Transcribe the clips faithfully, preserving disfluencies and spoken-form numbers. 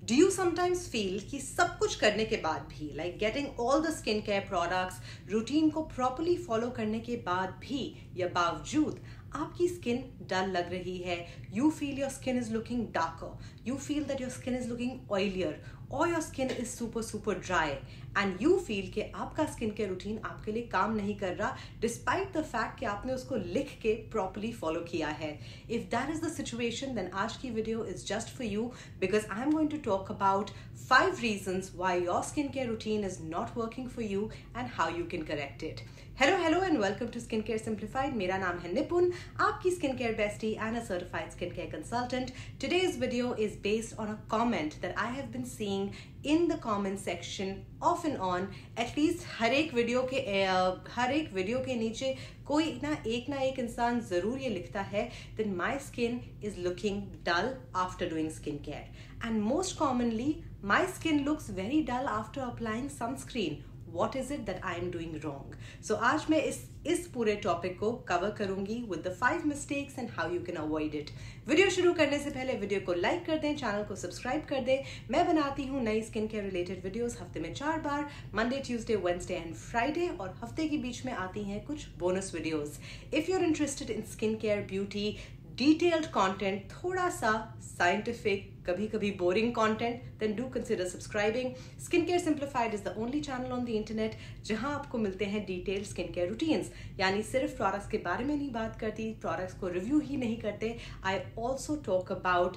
Do you sometimes feel कि सब कुछ करने के बाद भी, like getting all the skincare products, routine को properly follow करने के बाद भी या बावजूद आपकी skin dull लग रही है, you feel your skin is looking darker, you feel that your skin is looking oilier, or your skin is super super dry and you feel कि आपका स्किन केयर रूटीन आपके लिए काम नहीं कर रहा डिस्पाइट द फैक्ट कि आपने उसको लिख के प्रॉपरली फॉलो किया है. If that is the situation then आज की video is just for you because I am going to talk about five reasons why your skincare routine is not working for you and how you can correct it. Hello, hello and welcome to Skincare Simplified. मेरा नाम है निपुन, आपकी skincare bestie and a certified skincare consultant. Today's video is based on a comment that I have been seeing in the comment section off and on. At least हर एक video के हर एक video के नीचे कोई ना एक ना एक इंसान जरूर ये लिखता है that my skin is looking dull after doing skincare. And most commonly, my skin looks very dull after applying sunscreen. What is it that I am doing wrong? So आज मैं इस इस पूरे टॉपिक को कवर करूंगी with the five mistakes and how you can avoid it. Video शुरू करने से पहले वीडियो को लाइक कर दें, चैनल को सब्सक्राइब कर दें. मैं बनाती हूँ नई स्किन केयर रिलेटेड वीडियोस हफ्ते में चार बार, Monday, Tuesday, Wednesday and Friday, और हफ्ते के बीच में आती हैं कुछ bonus videos. If you are interested in skin care, beauty, detailed content, थोड़ा सा साइंटिफिक, कभी कभी boring content, then do consider subscribing. Skin care simplified is the only channel on the internet जहां आपको मिलते हैं डिटेल्ड स्किन केयर रूटीन्स. यानी सिर्फ प्रोडक्ट्स के बारे में नहीं बात करती, प्रोडक्ट्स को रिव्यू ही नहीं करते. I also talk about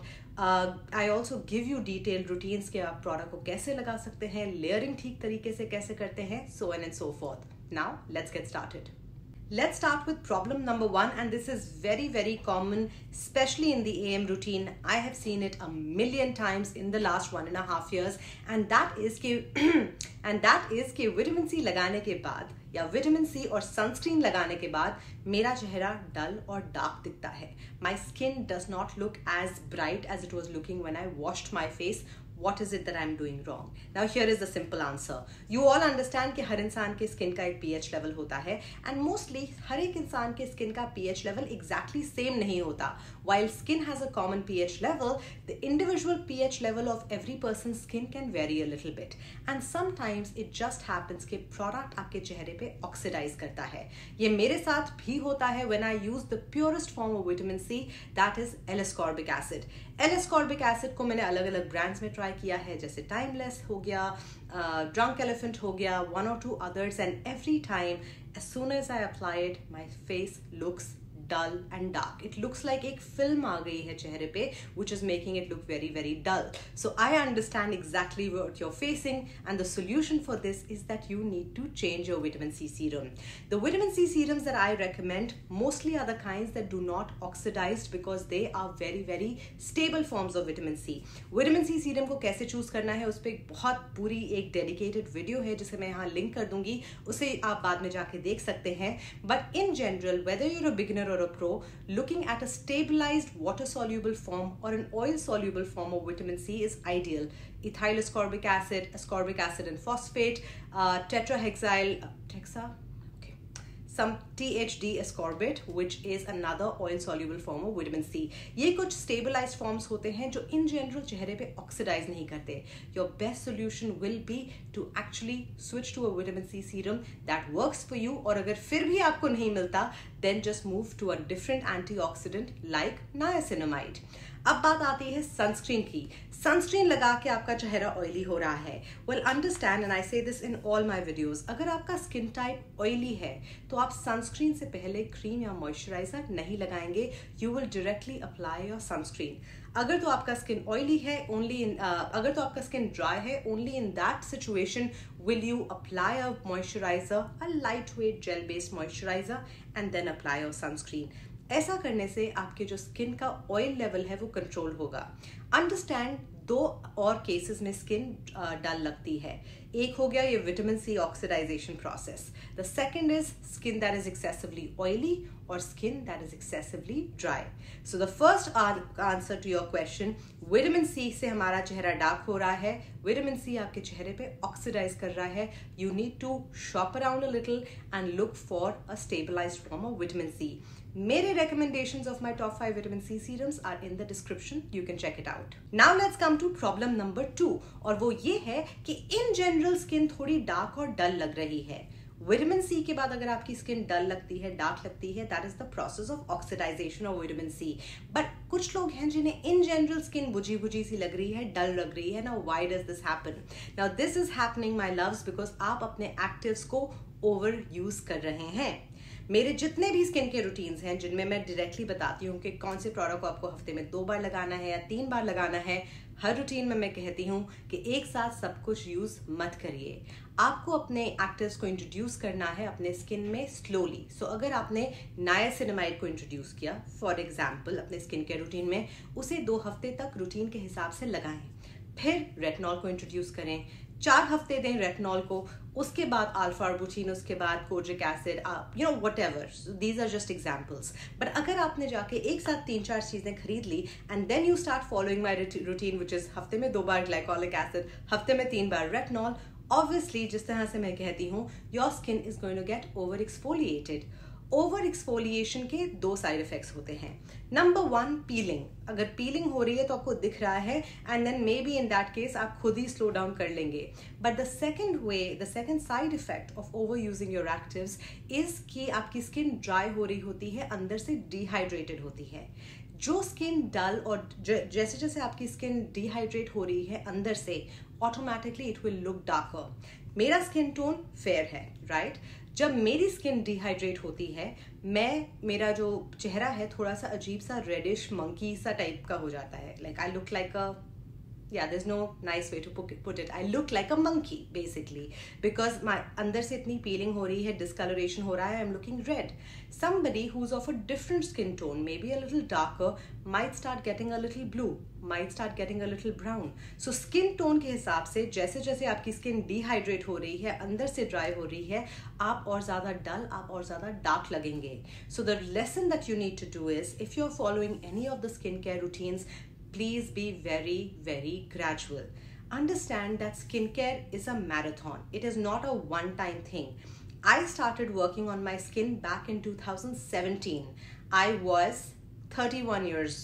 I also give you detailed routines के आप प्रोडक्ट को कैसे लगा सकते हैं, लेयरिंग ठीक तरीके से कैसे करते हैं, so on and so forth. Now let's get started. Let's start with problem number one, and this is very very common, especially in the A M routine. I have seen it a million times in the last one and a half years, and that is कि and that is कि vitamin C लगाने के बाद या vitamin सी और sunscreen लगाने के बाद मेरा चेहरा डल और डार्क दिखता है. My skin does not look as bright as it was looking when I washed my face. What is it that I'm doing wrong? Now here is the simple answer. You all understand कि हर इंसान के skin का एक pH level होता है, and mostly हर एक इंसान के स्किन का pH लेवल exactly same नहीं होता. While skin has a common pH level, the individual pH level of every person's skin can vary a little bit. And sometimes it just happens कि product आपके चेहरे पे oxidize करता है. ये मेरे साथ भी होता है when I use the purest form of vitamin C, that is L-ascorbic acid. L-ascorbic acid को मैंने अलग अलग brands में try किया है, जैसे टाइमलेस हो गया, ड्रंक एलिफेंट हो गया, वन और two others, and every time as soon as I apply it, my face looks dull and dark. It looks like एक फिल्म आ गई है चेहरे पे, which is making it look very very dull. So I understand exactly what you're facing, and the solution for this is that you need to change your vitamin C serum. The vitamin C serums that I recommend mostly are the kinds that do not oxidize because they are very very stable forms of vitamin C. Vitamin C serum को कैसे choose करना है उस पर एक बहुत पूरी एक डेडिकेटेड वीडियो है जिसे मैं यहाँ लिंक कर दूंगी, उसे आप बाद में जाके देख सकते हैं. But in general, whether you're a beginner or a pro, looking at a stabilized water soluble form or an oil soluble form of vitamin C is ideal. Ethyl ascorbic acid, ascorbic acid and phosphate, uh, tetrahexyl uh, texa okay some T H D ascorbate, which is another oil soluble form of vitamin C. ये कुछ stabilized forms होते हैं जो in general चेहरे पे oxidize नहीं करते. Your best solution will be to actually switch to a vitamin C serum that works for you, और अगर फिर भी आपको नहीं मिलता then just move to a different antioxidant like niacinamide. अब बात आती है सनस्क्रीन की. सनस्क्रीन लगा के आपका चेहरा ऑयली हो रहा है. Well understand, and I say this in all my videos, अगर आपका स्किन टाइप ऑयली है तो आप सनस्क्रीन से पहले क्रीम या मॉइस्चराइजर नहीं लगाएंगे. You will directly apply your sunscreen. अगर तो आपका स्किन ऑयली है, ओनली इन अगर तो आपका स्किन ड्राई है, only in that situation will you apply a moisturizer, a lightweight gel based moisturizer, and then apply your sunscreen. ऐसा करने से आपके जो स्किन का ऑयल लेवल है वो कंट्रोल होगा. अंडरस्टैंड, दो और केसेस में स्किन डल लगती है. एक हो गया ये vitamin C oxidisation process. The second is skin that is excessively oily, or skin that is excessively dry. So the first answer to your question, vitamin C से हमारा चेहरा डार्क हो रहा है, विटामिन सी आपके चेहरे पे ऑक्सीडाइज कर रहा है. You need to shop around a little and look for a stabilized form of vitamin C. मेरे recommendations of my top five vitamin C serums are in the description. You can check it out. Now let's come to problem number two, और वो ये है कि in general skin थोड़ी dark और dull लग रही है. विटामिन सी के बाद अगर आपकी स्किन डल लगती है, डार्क लगती है, that is the process of oxidisation of vitamin C. But कुछ लोग हैं जिन्हें इन जनरल स्किन बुझी बुझी सी लग रही है, डल लग रही है. Now why does this happen? Now this is happening my loves because आप अपने एक्टिव्स को ओवर यूज कर रहे हैं. मेरे जितने भी स्किन के रूटीन्स हैं जिनमें मैं डायरेक्टली बताती हूँ कि कौन से प्रोडक्ट को आपको हफ्ते में दो बार लगाना है या तीन बार लगाना है, हर रूटीन में मैं कहती हूँ कि एक साथ सब कुछ यूज मत करिए. आपको अपने एक्टिव्स को इंट्रोड्यूस करना है अपने स्किन में स्लोली. सो so, अगर आपने नायासिनामाइड को इंट्रोड्यूस किया फॉर एग्जाम्पल अपने स्किन के रूटीन में, उसे दो हफ्ते तक रूटीन के हिसाब से लगाएं. फिर रेटिनॉल को इंट्रोड्यूस करें, चार हफ्ते दें रेटिनॉल को, उसके बाद अल्फा आर्बुटिन, उसके बाद kojic acid, you know whatever. These are just examples. But अगर आपने जाके एक साथ तीन चार चीजें खरीद ली and then you start following my routine which is हफ्ते में दो बार ग्लाइकोलिक एसिड, हफ्ते में तीन बार रेटिनॉल, ऑब्वियसली जिस तरह से मैं कहती हूँ your skin is going to get over exfoliated. Over exfoliation के दो साइड इफेक्ट्स होते हैं. Number one, peeling. अगर पीलिंग हो रही है तो आपको दिख रहा है and then maybe in that case आप खुद ही स्लो डाउन कर लेंगे. But the second way, the second side effect of over using your actives is कि आपकी स्किन ड्राई हो रही होती है, अंदर से डिहाइड्रेटेड होती है. जो स्किन डल और जैसे जैसे आपकी स्किन डिहाइड्रेट हो रही है अंदर से, automatically it will look darker. मेरा स्किन टोन फेयर है, राइट right? जब मेरी स्किन डिहाइड्रेट होती है, मैं मेरा जो चेहरा है थोड़ा सा अजीब सा रेडिश मंकी सा टाइप का हो जाता है. Like I look like a yeah there's no nice way to put it. I look like a monkey basically because my अंदर से इतनी peeling हो रही है, discoloration हो रहा है, I'm looking red. Somebody who's of a different skin tone, maybe a little darker, might start getting a little blue, might start getting a little brown. So skin tone के हिसाब से जैसे जैसे आपकी skin dehydrate हो रही है, अंदर से dry हो रही है, आप और ज़्यादा dull, आप और ज़्यादा dark लगेंगे. So the lesson that you need to do is, if you're following any of the skincare routines, please be very, very gradual. Understand that skincare is a marathon. It is not a one-time thing. I started working on my skin back in two thousand seventeen. I was thirty-one years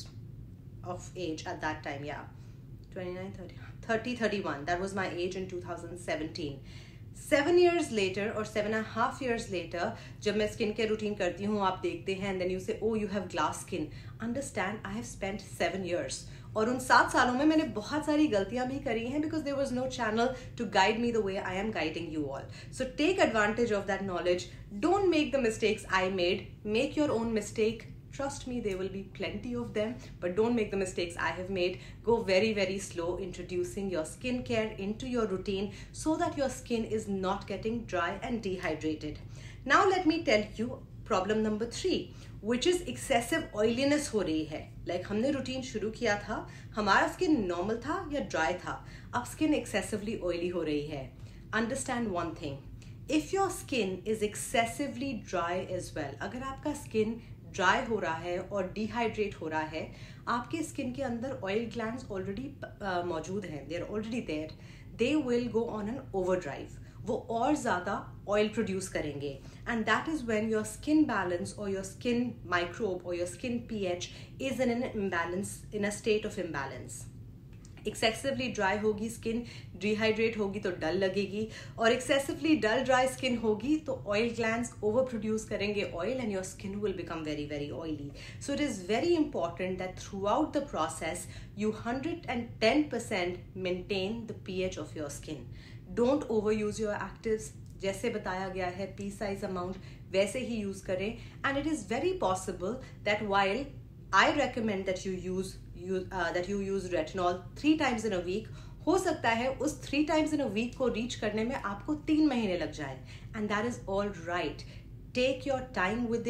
of age at that time. Yeah, twenty-nine, thirty, thirty, thirty-one. That was my age in two thousand seventeen. Seven years later or seven and a half years later, जब मैं skin care routine करती हूँ, आप देखते हैं and then you say, oh you have glass skin. Understand, I have spent seven years. और उन सात सालों में मैंने बहुत सारी गलतियां भी करी हैं because there was no channel to guide me the way I am guiding you all. So take advantage of that knowledge. Don't make the mistakes I made. Make your own mistake. Trust me, there will be plenty of them, but don't make the mistakes I have made. Go very, very slow introducing your skincare into your routine so that your skin is not getting dry and dehydrated. Now let me tell you problem number three, which is excessive oiliness हो रही है. Like हमने routine शुरू किया था, हमारा skin normal था या dry था, अब skin excessively oily हो रही है. Understand one thing, if your skin is excessively dry as well, अगर आपका skin ड्राई हो रहा है और डिहाइड्रेट हो रहा है, आपके स्किन के अंदर ऑयल ग्लैंड्स ऑलरेडी मौजूद हैं, they are already there, they will go on an overdrive. वो और ज़्यादा ऑयल प्रोड्यूस करेंगे and that is when your skin balance और योर स्किन माइक्रोब और your skin pH is in an imbalance, in a state of imbalance. Excessively dry होगी skin, dehydrate होगी तो डल लगेगी, और एक्सेसिवली डल ड्राई स्किन होगी तो ऑयल ग्लैंड्स ओवर प्रोड्यूस करेंगे oil and your skin will become very very oily. So it is very important that throughout the process you one hundred ten percent maintain the pH of your skin. Don't overuse your actives. जैसे बताया गया है P size amount वैसे ही use करें, and it is very possible that while I recommend that you use you uh, that you use retinol three times in a week, हो सकता है उस three times in a week को reach करने में आपको तीन महीने लग जाए, and that is all right. Take your time with it.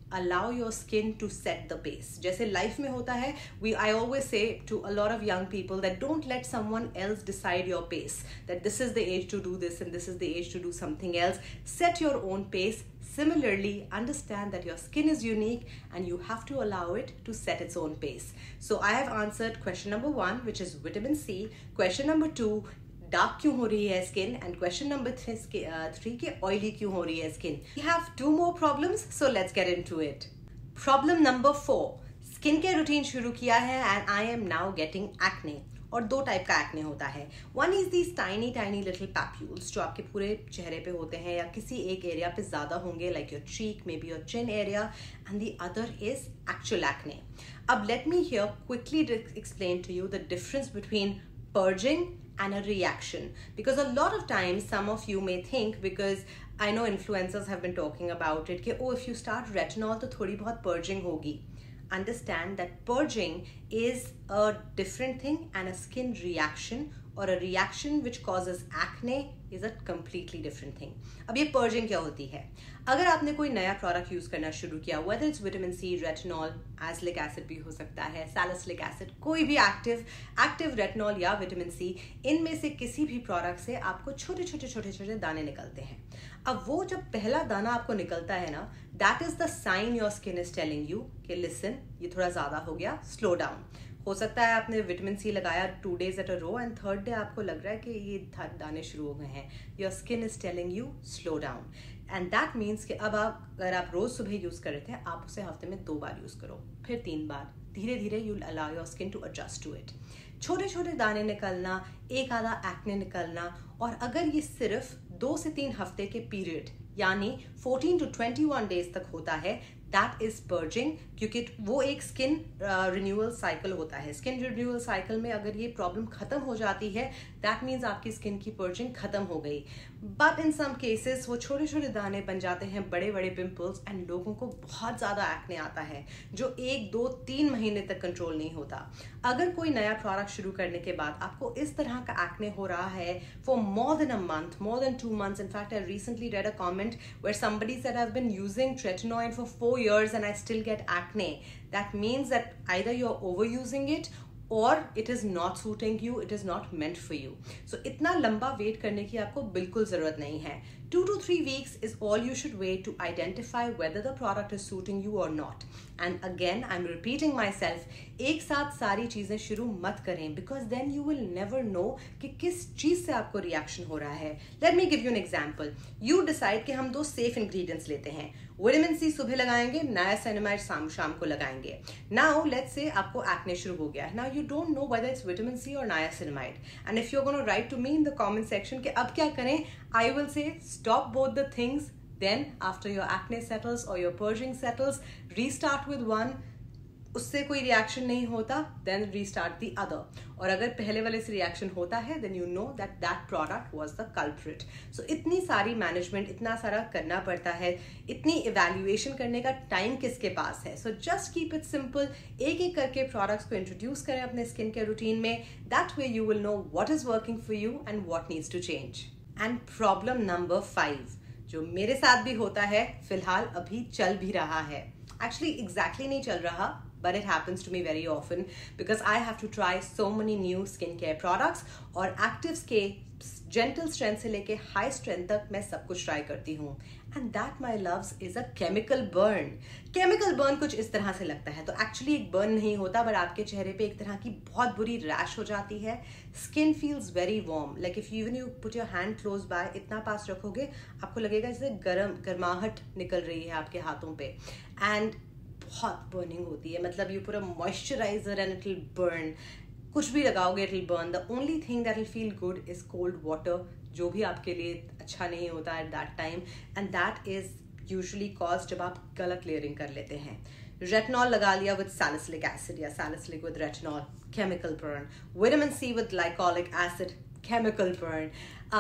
allow your skin to set the pace. जैसे लाइफ में होता है, we I always say to a lot of young people that don't let someone else decide your pace, that this is the age to do this and this is the age to do something else. Set your own pace. Similarly, understand that your skin is unique and you have to allow it to set its own pace. So I have answered question number one, which is vitamin C. Question number two, dark क्यों हो रही है skin, and question number three के oily क्यों हो रही है skin. We have two more problems, so let's get into it. Problem number four, skin care routine शुरू किया है and I am now getting acne. और दो टाइप का एक्ने होता है. One is these tiny tiny little papules जो आपके पूरे चेहरे पे होते हैं या किसी एक एरिया पे ज्यादा होंगे, like your cheek, maybe your chin area, and the other is actual acne. अब let me here quickly explain to you the difference between purging and a reaction, because a lot of times some of you may think, because I know influencers have been talking about it, कि oh if you start retinol तो थोड़ी बहुत purging होगी. Understand that purging is a different thing and a skin reaction or a reaction which causes acne is a completely different thing. अब ये purging क्या होती है? अगर आपने कोई नया प्रोडक्ट यूज करना शुरू किया, whether it's vitamin C, retinol, azelaic acid भी हो सकता है, salicylic acid, कोई भी एक्टिव एक्टिव रेटिनॉल या विटामिन सी, इनमें से किसी भी प्रोडक्ट से आपको छोटे छोटे छोटे छोटे दाने निकलते हैं. अब वो जब पहला दाना आपको निकलता है ना, that is the sign your skin is telling you कि लिसन, ये थोड़ा ज्यादा हो गया, स्लो डाउन. हो सकता है आपने विटामिन सी लगाया two days at a row and third day आपको लग रहा है कि ये दाने शुरू हो गए हैं. Your skin is telling you slow down, and that means कि अब आप अगर आप रोज सुबह यूज कर रहे थे, आप उसे हफ्ते में दो बार यूज करो, फिर तीन बार. धीरे धीरे you allow your skin to adjust to it. छोटे छोटे दाने निकलना, एक आधा एक्ने निकलना, और अगर ये सिर्फ दो से तीन हफ्ते के पीरियड यानी fourteen to twenty one days तक होता है, दैट इज पर्जिंग, क्योंकि वो एक स्किन रिन्यूअल साइकिल होता है. स्किन रिन्यूअल साइकिल में अगर ये प्रॉब्लम खत्म हो जाती है, दैट मीन्स आपकी स्किन की पर्जिंग खत्म हो गई. बट इन सम केसेस वो छोटे छोटे दाने बन जाते हैं, बड़े बड़े पिंपल्स, एंड लोगों को बहुत ज्यादा एक्ने आता है जो एक दो तीन महीने तक कंट्रोल नहीं होता. अगर कोई नया प्रोडक्ट शुरू करने के बाद आपको इस तरह का एक्ने हो रहा है for more than a month, more than two months, in fact I recently read a comment where somebody said I've been using tretinoin for four years and I still get acne. That means that either you're overusing it or it is not suiting you, it is not meant for you. So इतना लंबा wait करने की आपको बिल्कुल जरूरत नहीं है. Two to three weeks is all you should wait to identify whether the product is suiting you or not. And again, I'm repeating myself, एक साथ सारी चीजें शुरू मत करें, because then you will never know कि किस चीज से आपको रिएक्शन हो रहा है. Let me give you an example. You decide कि हम दो safe ingredients लेते हैं. विटामिन सी सुबह लगाएंगे, niacinamide शाम शाम को लगाएंगे. Now let's say आपको acne शुरू हो गया. Now you don't know whether it's vitamin C or niacinamide. And if you're going to write to me in the comment section कि अब क्या करें, I will say stop both the things. Then after your acne settles or your purging settles, restart with one. उससे कोई reaction नहीं होता, then restart the other. और अगर पहले वाले से रिएक्शन होता है, then you know that that product was the culprit. So इतनी सारी मैनेजमेंट, इतना सारा करना पड़ता है, इतनी इवेल्युएशन करने का टाइम किसके पास है. So just keep it simple. एक एक करके प्रोडक्ट्स को इंट्रोड्यूस करें अपने स्किन केयर रूटीन में. That way you will know what is working for you and what needs to change. And problem number five, जो मेरे साथ भी होता है, फिलहाल अभी चल भी रहा है. Actually exactly नहीं चल रहा, but it happens to me very often because I have to try so many new skincare products. और एक्टिव्स के जेंटल स्ट्रेंथ से लेके हाई स्ट्रेंथ तक मैं सब कुछ ट्राई करती हूँ. And that my loves is a chemical burn. Chemical burn कुछ इस तरह से लगता है, तो एक्चुअली एक बर्न नहीं होता, बट आपके चेहरे पे एक तरह की बहुत बुरी रैश हो जाती है. Skin feels very warm, like if even you put your hand close by, इतना पास रखोगे आपको लगेगा जैसे गर्म गर्माहट निकल रही है आपके हाथों पे. एंड बहुत बर्निंग होती है, मतलब you put a moisturiser and it will burn. कुछ भी लगाओगे it will burn. The only thing that will feel good is cold water, जो भी आपके लिए अच्छा नहीं होता at that time, and that is usually cause जब आप गला क्लियरिंग कर लेते हैं. रेटिनॉल लगा लिया विद सैलिसिलिक एसिड या salicylic with retinol, chemical burn. Vitamin C with glycolic acid, chemical burn.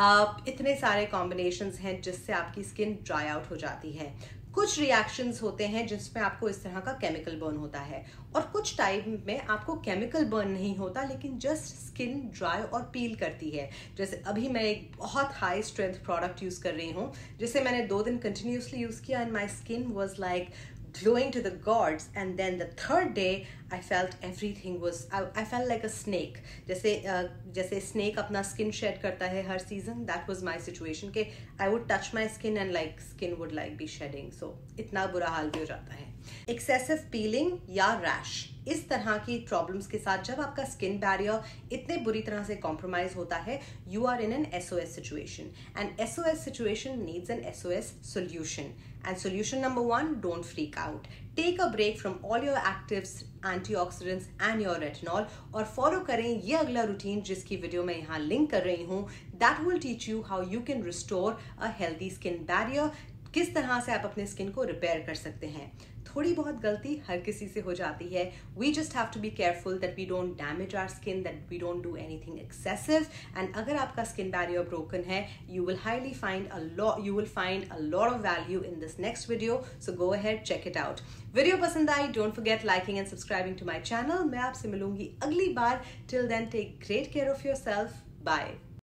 इतने सारे कॉम्बिनेशंस हैं जिससे आपकी स्किन ड्राई आउट हो जाती है. कुछ रिएक्शंस होते हैं जिसमें आपको इस तरह का केमिकल बर्न होता है, और कुछ टाइम में आपको केमिकल बर्न नहीं होता, लेकिन जस्ट स्किन ड्राई और पील करती है. जैसे अभी मैं एक बहुत हाई स्ट्रेंथ प्रोडक्ट यूज कर रही हूँ, जिसे मैंने दो दिन कंटिन्यूसली यूज किया and my skin was like glowing to the gods, and then the third day I felt everything was I, I felt like a snake. जैसे uh, जैसे snake अपना skin shed करता है हर season, that was my situation कि I would touch my skin and like skin would like be shedding. So इतना बुरा हाल भी हो जाता है. Excessive peeling या rash, इस तरह की प्रॉब्लम्स के साथ जब आपका स्किन बैरियर इतने बुरी तरह से कॉम्प्रोमाइज होता है, you are in an S O S situation, and S O S situation needs an S O S solution. And solution number one, don't freak out. Take a break from all your actives, antioxidants and your retinol, और follow करें ये अगला routine जिसकी video मैं यहाँ link कर रही हूँ. That will teach you how you can restore a healthy skin barrier. किस तरह से आप अपने स्किन को रिपेयर कर सकते हैं. थोड़ी बहुत गलती हर किसी से हो जाती है. We just have to be careful that we don't damage our skin, that we don't do anything excessive. And अगर आपका स्किन बैरियर ब्रोकन है, you will highly find a lot you will find a lot of value in this next video. So go ahead, check it out. Video पसंद आई, don't forget liking and subscribing to my channel. मैं आपसे मिलूंगी अगली बार. Till then, take great care of yourself. Bye.